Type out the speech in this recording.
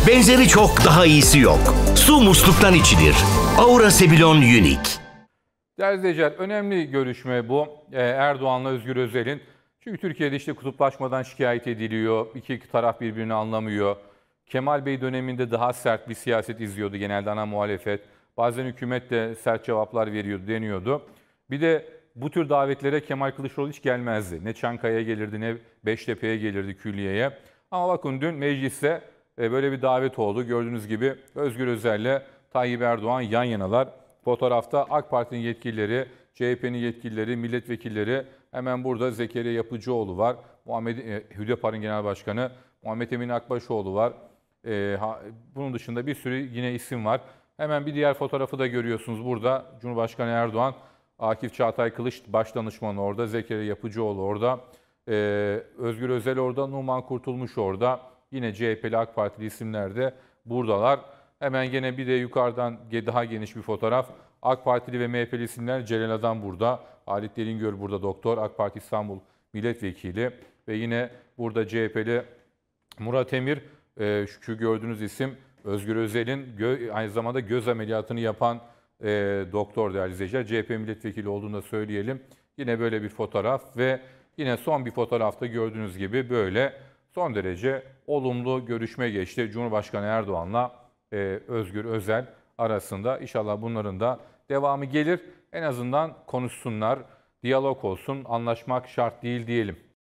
Benzeri çok, daha iyisi yok. Su musluktan içilir. Aura Sebilon Unique. Değerli izleyiciler, önemli görüşme bu. Erdoğan'la Özgür Özel'in. Çünkü Türkiye'de işte kutuplaşmadan şikayet ediliyor. İki taraf birbirini anlamıyor. Kemal Bey döneminde daha sert bir siyaset izliyordu genelde ana muhalefet. Bazen hükümet de sert cevaplar veriyordu, deniyordu. Bir de bu tür davetlere Kemal Kılıçdaroğlu hiç gelmezdi. Ne Çankaya'ya gelirdi, ne Beştepe'ye gelirdi, külliyeye. Ama bakın dün mecliste böyle bir davet oldu. Gördüğünüz gibi Özgür Özel'le Tayyip Erdoğan yan yanalar. Fotoğrafta AK Parti'nin yetkilileri, CHP'nin yetkilileri, milletvekilleri, hemen burada Zekeriya Yapıcıoğlu var. Hüdapar'ın genel başkanı Muhammed Emin Akbaşoğlu var. Bunun dışında bir sürü yine isim var. Hemen bir diğer fotoğrafı da görüyorsunuz burada. Cumhurbaşkanı Erdoğan, Akif Çağatay Kılıç başdanışmanı orada, Zekeriya Yapıcıoğlu orada, Özgür Özel orada, Numan Kurtulmuş orada. Yine CHP'li AK Partili isimler de buradalar. Hemen yine bir de yukarıdan daha geniş bir fotoğraf. AK Partili ve MHP'li isimler Celal Adam burada. Halit Deringöl burada doktor. AK Parti İstanbul Milletvekili. Ve yine burada CHP'li Murat Emir. Şu gördüğünüz isim Özgür Özel'in aynı zamanda göz ameliyatını yapan doktor değerli izleyiciler. CHP milletvekili olduğunu da söyleyelim. Yine böyle bir fotoğraf ve yine son bir fotoğrafta gördüğünüz gibi böyle son derece olumlu görüşme geçti Cumhurbaşkanı Erdoğan'la Özgür Özel arasında. İnşallah bunların da devamı gelir. En azından konuşsunlar, diyalog olsun, anlaşmak şart değil diyelim.